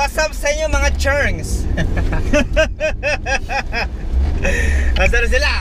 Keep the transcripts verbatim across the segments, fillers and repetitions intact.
what's up sa inyo mga churns? Nasaan na sila?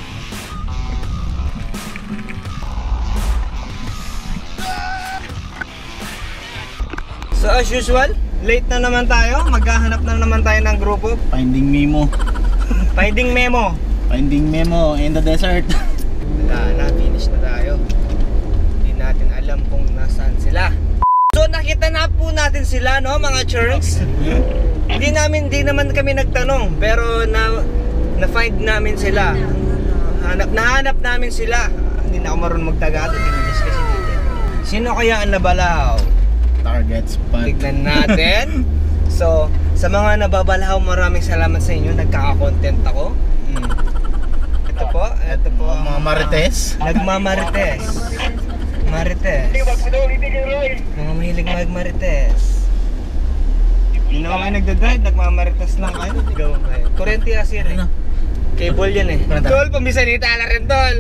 So as usual, late na naman tayo. Maghahanap na naman tayo ng grupo. Finding Memo. Finding Memo. Finding Memo in the desert. Wala na, finish na tayo. Hindi natin alam kung nasaan sila. So nakita na po natin sila, no mga churns. Hindi namin, hindi naman kami nagtanong, pero na na-find namin sila. Hanap, nahanap namin sila. Hindi na ako marunong magtagalog, English kasi dito. Sino kaya ang nabalaw? Target spot. Tignan natin. So, sa mga nababalaw, maraming salamat sa inyo. Nagkaka-content ako. Hmm. Ito po, ito po. Mga marites. Nagmamarites. Marites. Mga mahilig mag-marites. Hindi naman kayo nagdadrive, nagmamarites lang kayo. Gawin kayo. Kurente kasi yan eh. Cable yan eh. Tol, pamisanita na rin, Tol.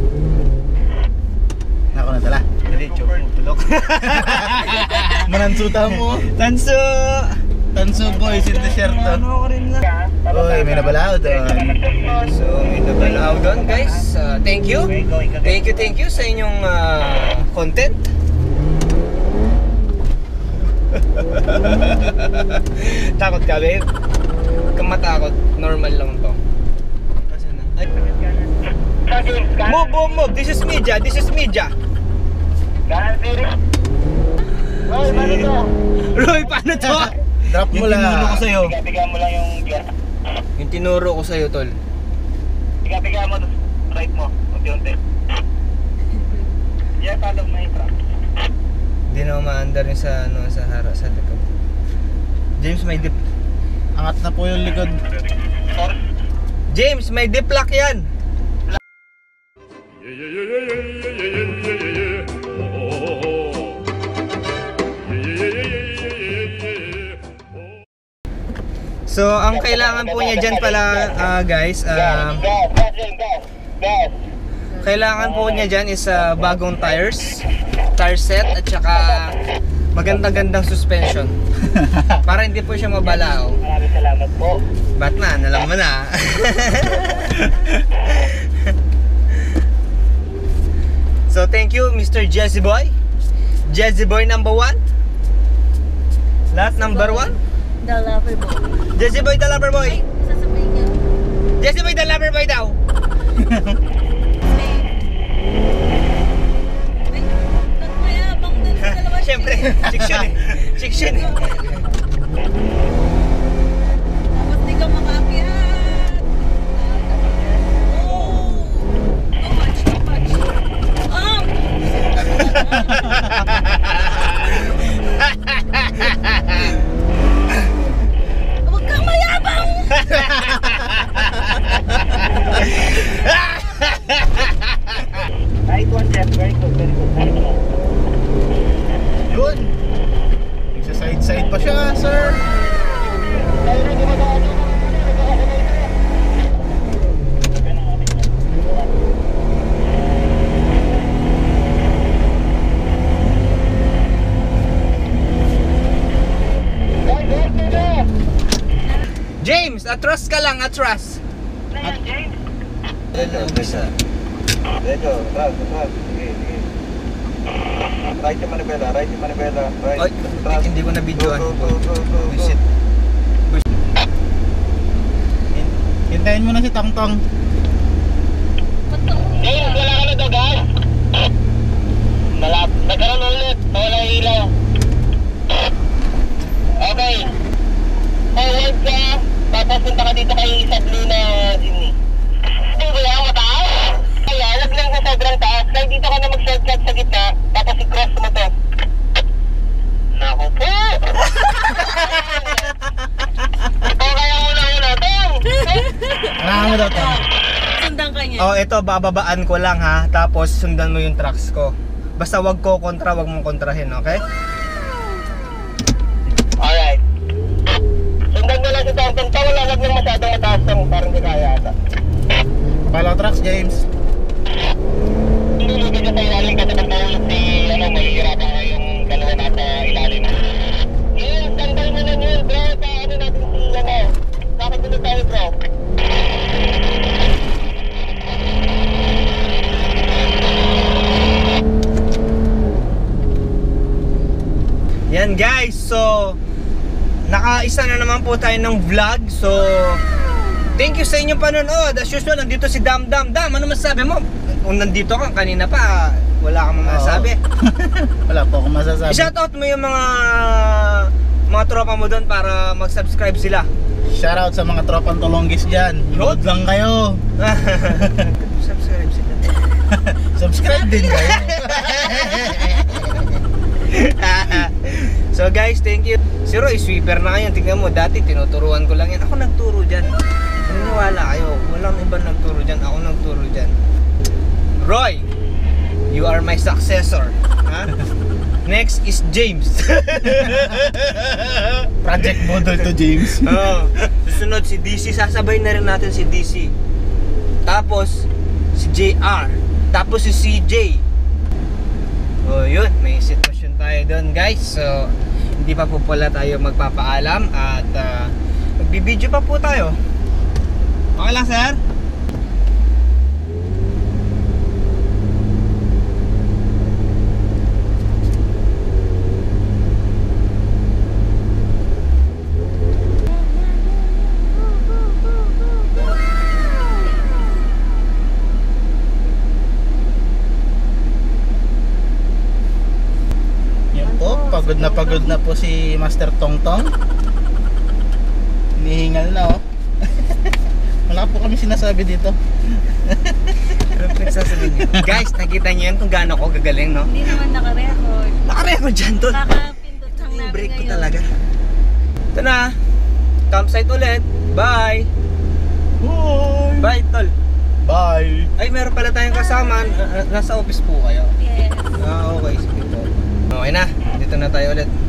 Ako na tala. Dali, joke mo, tulok. Manansuta mo. Tanso! Tanso boys in the shirt. Ano ko rin lang. Uy, may nabalaw doon. So, may nabalaw doon guys. Uh, thank you. Thank you, thank you sa inyong uh, content. Takot ka, babe? Huwag kang matakot. Normal lang to. Ay. Move, move, move. This is media. This is media. Roy, paano to? Roy, paano to? Drop mo Yung tinuro ko lang. sa'yo. Biga-biga mo lang yung gear. Yung tinuro ko sa'yo, tol. Biga-biga mo, right mo, unti-unti. Yeah, follow my track. Hindi na umaandar yung sa, ano, sa harap, sa likod. James, may dip. Angat na po yung likod. Sorry. James, may dip lock yan. So, ang kailangan po niya dyan pala, uh, guys, uh, Gas, gas, gas, gas, gas. kailangan po niya dyan is uh, bagong tires, tire set, at saka maganda-gandang suspension. Para hindi po siya mabalaw. Maraming salamat po. Batman, alam mo na. So, thank you, Mister Jesse Boy. Jesse Boy number one. Last number one. The lover boy. Jesse Boy the lover boy. Sasabihin niya. Jesse Boy the lover boy daw. May nagmayabang dun sa dalawa. Siyempre, fiction eh. Fiction eh. Tapos di ka makaakyat. Oh! Too much, too much. Um! Huwag kang mayabang! Right one, Jeff. Very good, very good. Very good. Yun. Nagsa side-side pa siya, sir. Tayo na, ginagawa nyo. James, atras ka lang, atras. Ano yan, James? Hello, bisa. Dito, tras, tras. Sige, sige. Right yung manibela, right yung manibela. Right, Ay, tras. hindi ko na videoan. Go, go, go, go, go, go. Visit. Hin- Hintayin mo na si Tongtong. James, wala ka na to, guys. Malap, nagkaroon ulit. Wala yung ilaw. Okay. Forward ka. Tapos punta ka dito kay sa blue na Jimny. Hindi ko yan, mataas. Kaya, huwag lang sa sobrang taas. Kaya dito ka na mag-shortcut sa gitna. Tapos i-cross mo to. Naku po! Ito kaya muna-muna to. Kailangan mo daw to. Sundan ka niya. Oh, ito bababaan ko lang ha. Tapos sundan mo yung tracks ko. Basta wag ko kontra, wag mong kontrahin, okay? Alright. Sundan mo lang si Thornton. Wala lang nang masyadong mataas to. Parang di kaya ata. Follow tracks, James. Lulugin ka sa ilalim kasi pag nahulog si, ano, mahihirapan ka yung dalawa nasa ilalim. Yes, tandal mo lang yun, bro. guys, so nakaisa na naman po tayo ng vlog. So thank you sa inyong panonood. As usual, nandito si Dam Dam. Dam, ano masasabi mo? Kung nandito ka, kanina pa wala kang masasabi. Wala po akong masasabi. I-shoutout mo yung mga mga tropa mo doon para mag-subscribe sila. Shoutout sa mga tropang tulonggis dyan. Load lang kayo. Subscribe sila. Subscribe din kayo. So guys, thank you. Si Roy, sweeper na ngayon. Tingnan mo, dati tinuturuan ko lang yan. Ako nagturo dyan. Naniniwala kayo. Walang ibang nagturo dyan. Ako nagturo dyan. Roy, you are my successor. Ha? Next is James. Project Model to James. Oh, susunod si D C. Sasabay na rin natin si D C. Tapos si J R. Tapos si C J. Oh, yun. May sitwasyon tayo doon, guys. So, hindi pa po pala tayo magpapaalam. At uh, magbibideo pa po tayo. Okay lang, sir? Pagod na pagod na po si Master Tongtong. Hinihingal na oh. Wala po kami sinasabi dito. Ano pinagsasabihin niyo? Guys, nakita niyo yan kung gaano ko gagaling, no? Hindi naman naka-record. Nakarecord dyan, tol. Kakapindot lang Yung namin break ko ngayon. talaga. Ito na. Campsite ulit. Bye. Bye. Bye, tol. Bye. Ay, meron pala tayong kasama. Uh, uh, nasa office po kayo. Yes. Ah, okay. Sige po. Okay na. Dito na tayo ulit.